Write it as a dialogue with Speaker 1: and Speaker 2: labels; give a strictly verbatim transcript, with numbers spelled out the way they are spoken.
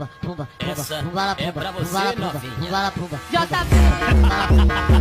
Speaker 1: pumba,
Speaker 2: Essa
Speaker 1: pumba,
Speaker 2: é pra você, novinha.
Speaker 1: pumba, pumba,
Speaker 3: J B.